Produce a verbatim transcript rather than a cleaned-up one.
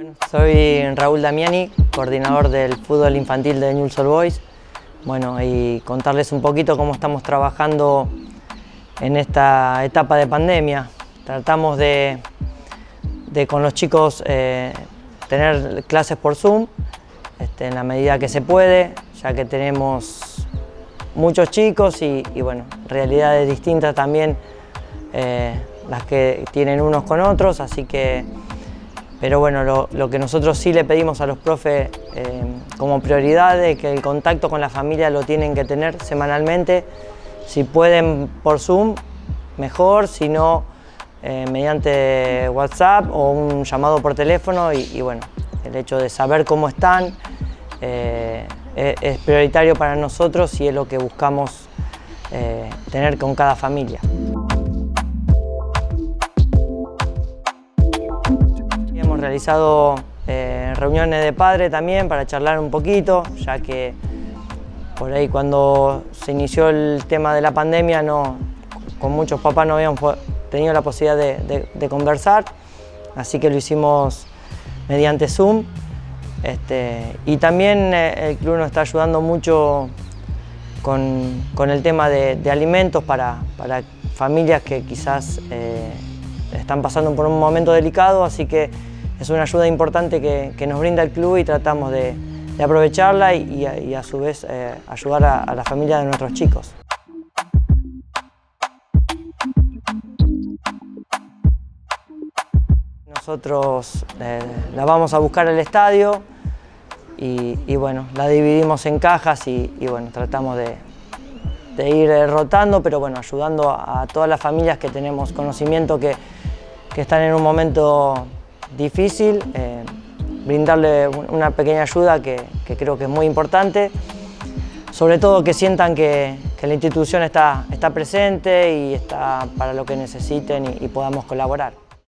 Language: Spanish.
Soy Raúl Damiani, coordinador del fútbol infantil de Newell's Old Boys. Bueno, y contarles un poquito cómo estamos trabajando en esta etapa de pandemia. Tratamos de, de con los chicos eh, tener clases por Zoom este, en la medida que se puede, ya que tenemos muchos chicos y, y bueno, realidades distintas también eh, las que tienen unos con otros, así que pero bueno, lo, lo que nosotros sí le pedimos a los profes eh, como prioridad es que el contacto con la familia lo tienen que tener semanalmente. Si pueden por Zoom, mejor, si no, eh, mediante WhatsApp o un llamado por teléfono. Y, y bueno, el hecho de saber cómo están eh, es, es prioritario para nosotros y es lo que buscamos eh, tener con cada familia. Hemos realizado eh, reuniones de padres también para charlar un poquito, ya que por ahí cuando se inició el tema de la pandemia no, con muchos papás no habíamos tenido la posibilidad de, de, de conversar, así que lo hicimos mediante Zoom. Este, y también eh, el club nos está ayudando mucho con, con el tema de, de alimentos para, para familias que quizás eh, están pasando por un momento delicado, así que es una ayuda importante que, que nos brinda el club y tratamos de, de aprovecharla y, y, a, y a su vez eh, ayudar a, a la familia de nuestros chicos. Nosotros eh, la vamos a buscar al estadio y, y bueno, la dividimos en cajas y, y bueno, tratamos de, de ir rotando, pero bueno, ayudando a, a todas las familias que tenemos conocimiento que, que están en un momento difícil, eh, brindarle una pequeña ayuda que, que creo que es muy importante, sobre todo que sientan que, que la institución está, está presente y está para lo que necesiten y, y podamos colaborar.